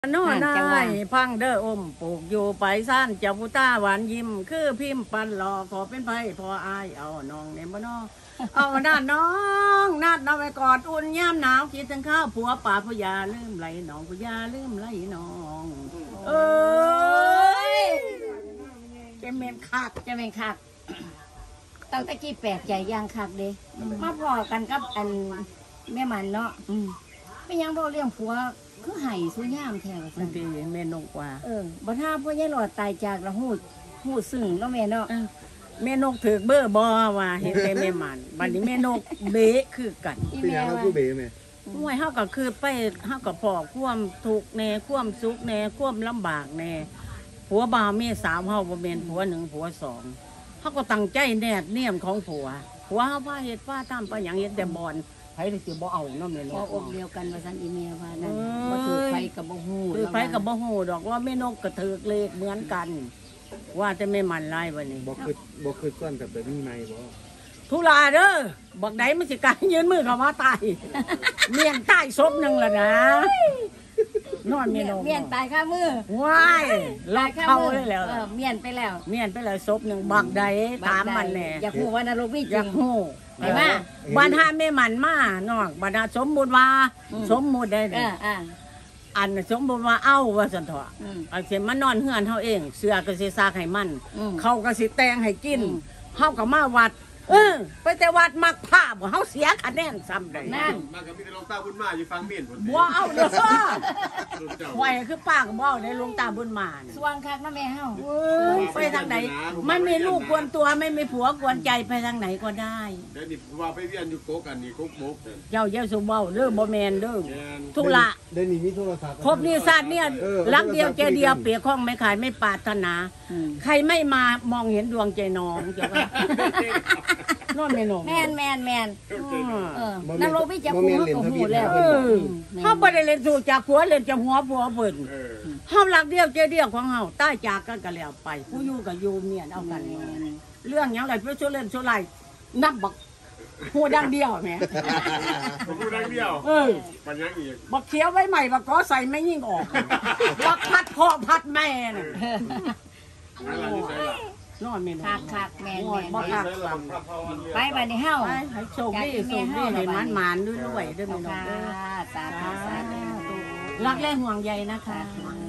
โน่นายพังเด้อปลูกอยู่ไปสั้นเจ้าพุต้าหวานยิ้มคือพิมพ์ปันหลอขอเป็นไผพออายเอาน้องเนี่ยบ่น้อเอาด้านน้องนัดเอาไปกอดอุ่นย่ำหนาวคิดถึงข้าวผัวป่าพยาลืมไหลน้องพยาลืมไหลน้องเอ้ยจะเมนคักจะเป็นคักตั้งแต่กี้แปลกใจย่างคักเด้มาพอกันกับอันแม่มันเนาะไม่ยังบอกเรื่องผัวคือไห้สุย่ามแถวสันดีเมนกว่าบ่ท่าพ่อยัยหลอดตายจากละหูซึ่งเนาะแม่เนาะเมนกถือเบอร์บอว่าเห็นแต่แม่มันบัดนี้เมนกเบะคือกันพี่น้าเขาคือเบ๋ไหมห่วยเฮาก็คือไปเฮาก็พอความทุกข์แน่ความสุขแน่ความลำบากแน่ผัวบ่าวมี3เฮาบ่แม่นผัว1ผัว2เฮาก็ตั้งใจแนบเนียมของผัวเฮาพาเฮ็ดพาทำไปหยังเฮ็ดแต่บ่อนไผสิบ่เอาเนาะแม่นบ่อกเดียวกันว่าซั่นอีเมียว่านั่นบ่ถือไผก็บ่ฮู้ถือไผก็บ่ฮู้ดอกว่าแม่นกก็ถือเลขเหมือนกันว่าแต่แม่มันหลายบัดนี้บ่คือก้อนกับแบบนี้ไหมบ่ทุลาเด้อบักใดมันสิกล้ายืนมือเข้ามาตายเมียนตายศพนึงล่ะนะนอนเมียนตายข้ามือว้ายลากเข้าได้แล้วเมียนไปแล้วศพนึงบักใดถามมันแน่อยากฮู้ว่านรกมีจริงอยากฮู้เห็นมั้ยบ้านหาแม่มันมาน้องบ้านสมมุติว่าสมมุติได้อันสมมุติว่าเอ้าว่าซั่นเถาะอันสิมานอนเฮือนเฮาเองเสื้อก็สิซากให้มันเขาก็สิแต่งให้กินเฮาก็มาวัดไปแต่วัดมักผ้าบ่เฮาเสียคะแนนซ้ำได้นั่นมากับพี่หลวงตาบุญมาอยู่ฟังเมียนพุ่นบ่เอาเด้อไว้คือป้าก็บ่เอาได้หลวงตาบุญมาสว่างคักนะแม่เฮาไปทางไหนมันมีลูกกวนตัวไม่มีผัวกวนใจไปทางไหนก็ได้เดี๋ยวนี้ว่าไปเวียนอยู่โกกันนี่กุ๊กมุกเจ้าสุเว้าเด้อบ่แม่นเด้อทุละเดี๋ยวนี้มีโทรศัพท์ครบนี่ชาติเนี่ยรักเดียวใจเดียวเปียกข้องไม่ขายไม่ปรารถนาใครไม่มามองเห็นดวงใจน้องเจ้าว่านอนไม่นอนแม่นนรกมีจักฮู้ก็ฮู้แล้วเฮาบ่ได้เล่นสู่จากผัวเล่นจากหัวผัวเพิ่นเฮารักเดียวใจเดียวของเฮาตายจากกันก็แล้วไปผู้อยู่ก็อยู่เมียนเอากันเรื่องหยังไรเพื่อช่วยเล่นช่วยไล่นับบักหัวดังเดียวแหมหัวดังเดียวมันยังอีกบักเขียวไว้ใหม่บักก็ใส่ไม่ยิ่งออกบักพัดพ่อพัดแม่น่ะนอนไม่นอนคักแม่บ่คักไปบัดนี้เฮาให้โชคดีให้มันๆด้วยๆเด้อแม่น้องสาธุรักและห่วงใยนะคะ